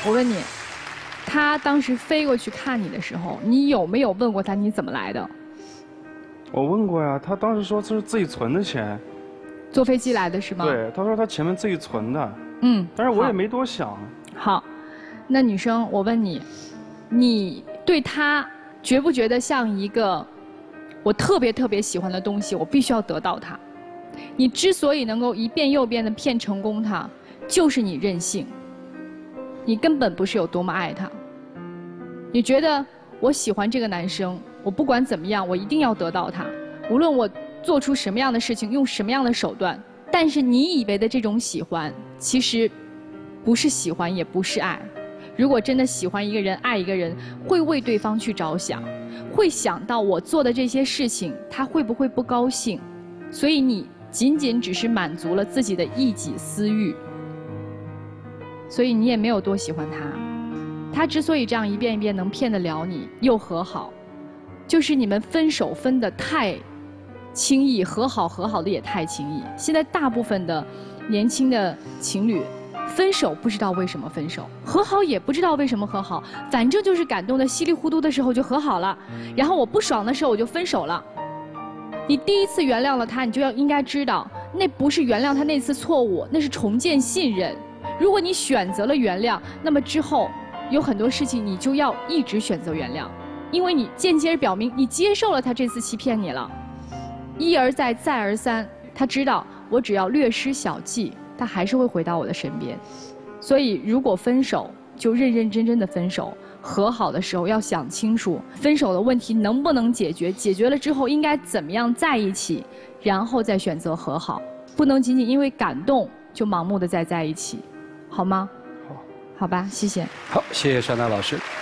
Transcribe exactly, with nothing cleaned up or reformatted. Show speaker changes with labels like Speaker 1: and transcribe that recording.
Speaker 1: 我问你，他当时飞过去看你的时候，你有没有问过他你怎么来的？
Speaker 2: 我问过呀，他当时说这是自己存的钱。
Speaker 1: 坐飞机来的是吗？
Speaker 2: 对，他说他前面自己存的。
Speaker 1: 嗯。
Speaker 2: 但是我也没多想。
Speaker 1: 好，那女生，我问你，你对他觉不觉得像一个我特别特别喜欢的东西，我必须要得到它？你之所以能够一遍又遍的骗成功他，就是你任性。你根本不是有多么爱他。你觉得我喜欢这个男生，我不管怎么样，我一定要得到他，无论我做出什么样的事情，用什么样的手段。但是你以为的这种喜欢，其实不是喜欢，也不是爱。如果真的喜欢一个人，爱一个人，会为对方去着想，会想到我做的这些事情，他会不会不高兴。所以你仅仅只是满足了自己的一己私欲，所以你也没有多喜欢他。他之所以这样一遍一遍能骗得了你，又和好，就是你们分手分得太轻易，和好和好的也太轻易。现在大部分的年轻的情侣，分手不知道为什么分手，和好也不知道为什么和好，反正就是感动的稀里糊涂的时候就和好了，然后我不爽的时候我就分手了。你第一次原谅了他，你就要应该知道，那不是原谅他那次错误，那是重建信任。如果你选择了原谅，那么之后有很多事情你就要一直选择原谅，因为你间接表明你接受了他这次欺骗你了。一而再，再而三，他知道我只要略施小计，他还是会回到我的身边。所以，如果分手，就认认真真的分手。和好的时候要想清楚，分手的问题能不能解决，解决了之后应该怎么样在一起，然后再选择和好，不能仅仅因为感动就盲目的再在一起，好吗？好，好吧，谢谢。
Speaker 3: 好，谢谢珊娜老师。